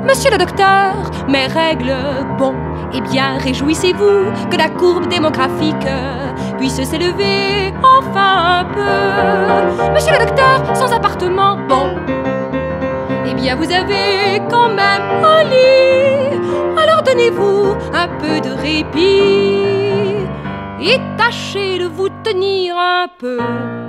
Monsieur le docteur, mes règles, bon, eh bien réjouissez-vous que la courbe démographique puisse s'élever enfin un peu. Monsieur le docteur, sans appartement, bon, eh bien vous avez quand même un lit. Alors donnez-vous un peu de répit et tâchez de vous tenir un peu.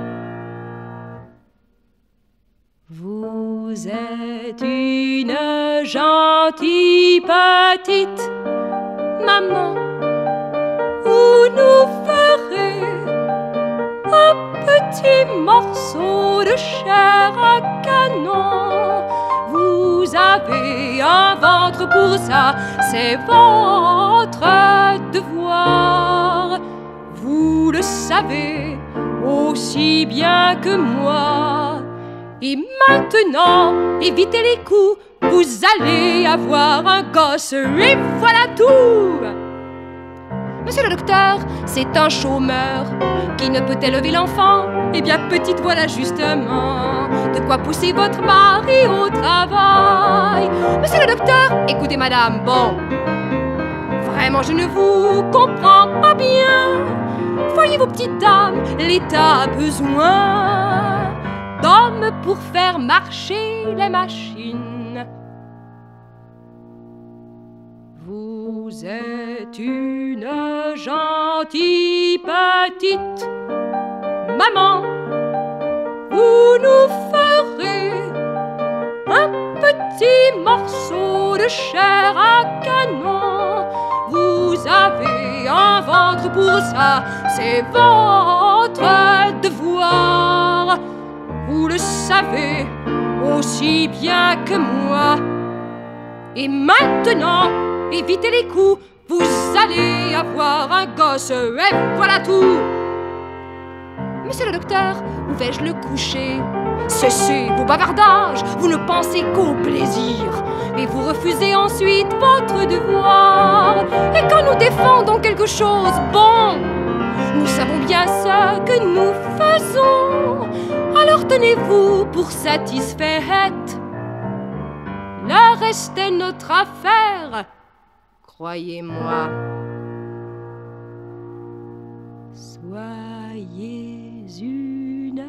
Vous êtes une gentille petite maman, vous nous ferez un petit morceau de chair à canon. Vous avez un ventre pour ça, c'est votre devoir. Vous le savez aussi bien que moi. Et maintenant, évitez les coups, vous allez avoir un gosse, et voilà tout. Monsieur le docteur, c'est un chômeur qui ne peut élever l'enfant. Eh bien, petite, voilà justement de quoi pousser votre mari au travail. Monsieur le docteur, écoutez madame, bon, vraiment je ne vous comprends pas bien. Voyez-vous, petite dame, l'État a besoin d'hommes pour faire marcher les machines. Vous êtes une gentille petite maman, vous nous ferez un petit morceau de chair à canon. Vous avez un ventre pour ça, c'est votre devoir. Vous le savez aussi bien que moi. Et maintenant, évitez les coups, vous allez avoir un gosse, et voilà tout. Monsieur le docteur, où vais-je le coucher? Cessez vos bavardages, vous ne pensez qu'au plaisir, et vous refusez ensuite votre devoir. Et quand nous défendons quelque chose, bon, nous savons bien ce que nous faisons. Alors tenez-vous pour satisfaite. Le reste est notre affaire, croyez-moi. Soyez une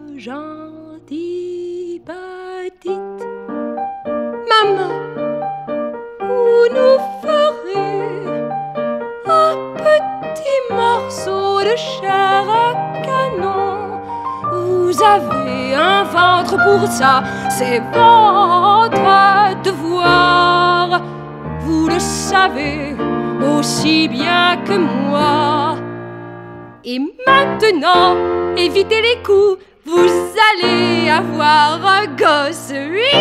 gentille petite maman, vous nous ferez un petit morceau de chair à canon. Vous avez un ventre pour ça, c'est votre devoir. Vous le savez aussi bien que moi. Et maintenant, évitez les coups, vous allez avoir un gosse. Oui.